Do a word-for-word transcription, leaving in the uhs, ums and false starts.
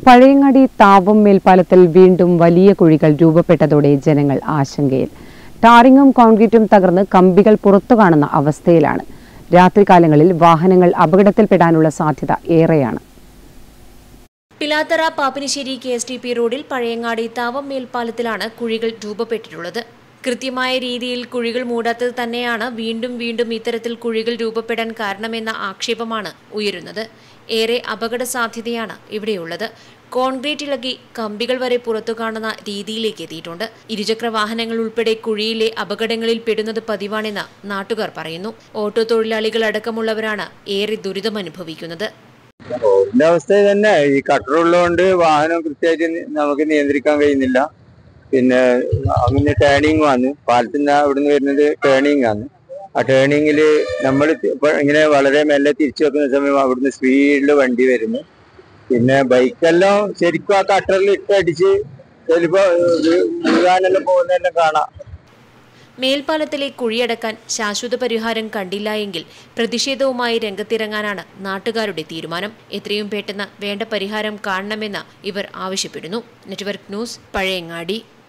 പഴയങ്ങാടി താവം മേൽപ്പാലത്തിൽ വീണ്ടും വലിയ കുഴികൾ രൂപപ്പെട്ടതോടെ ജനങ്ങൾ ആശങ്കയിൽ. ടാറിങ്ങും കോൺക്രീറ്റും തകർന്ന് കമ്പികൾ പുറത്തു കാണുന്ന അവസ്ഥയിലാണ്. രാത്രികാലങ്ങളിൽ വാഹനങ്ങൾ അപകടത്തിൽപ്പെടാനുള്ള സാധ്യത ഏറെയാണ്. Pilathara Pappinisseri K S T P റോഡിൽ പഴയങ്ങാടി താവം മേൽപ്പാലത്തിലാണ് കുഴികൾ രൂപപ്പെട്ടിട്ടുള്ളത്. കൃത്യമായ രീതിയിൽ കുഴികൾ മൂടാത്തത് തന്നെയാണ് വീണ്ടും വീണ്ടും ഇത്തരത്തിൽ കുഴികൾ രൂപപ്പെടാൻ കാരണമെന്ന ആക്ഷേപമാണ് ഉയരുന്നത്. ഏറെ അപകട സാധ്യതയാണ് ഇവിടെയുള്ളത്. കോൺക്രീറ്റ് ഇളകി കമ്പികൾ വരെ പുറത്തു കാണുന്ന രീതിയിലേക്ക് എത്തിയിട്ടുണ്ട്. ഇരുചക്ര വാഹനങ്ങൾ ഉൾപ്പെടെ കുഴിയിലെ അപകടങ്ങളിൽ പെടുന്നത് പതിവാണെന്ന് നാട്ടുകാർ പറയുന്നു. ഓട്ടോ തൊഴിലാളികൾ അടക്കമുള്ളവരാണ് ഏറെ ദുരിതമനുഭവിക്കുന്നത്. റോഡിന്റെ അവസ്ഥ തന്നെ ഈ കട്ടറുള്ളതുകൊണ്ട് വാഹനം കൃത്യമായിട്ട് നമുക്ക് നിയന്ത്രിക്കാൻ കഴിയുന്നില്ല. പിന്നെ അങ്ങനെ ടേണിങ് വന്ന് പാലത്തിന് അവിടുന്ന് വരുന്നത് ടേണിങ് ആണ്. ആ ടേണിങ്ങില് നമ്മൾ ഇങ്ങനെ വളരെ മെല്ലെ തിരിച്ചു വെക്കുന്ന സമയം അവിടുന്ന് സ്പീഡിൽ വണ്ടി വരുന്നു. പിന്നെ ബൈക്കെല്ലാം ശരിക്കും ആ കട്ടറിൽ ഇട്ടടിച്ച് ചിലപ്പോ വീഴാനെല്ലാം പോകുന്നതെല്ലാം കാണാം. മേൽപ്പാലത്തിലെ കുഴിയടക്കാൻ ശാശ്വത പരിഹാരം കണ്ടില്ല എങ്കിൽ പ്രതിഷേധവുമായി രംഗത്തിറങ്ങാനാണ് നാട്ടുകാരുടെ തീരുമാനം. എത്രയും പെട്ടെന്ന് വേണ്ട പരിഹാരം കാണണമെന്ന് ഇവർ ആവശ്യപ്പെടുന്നു. Network news, Pazhayangadi.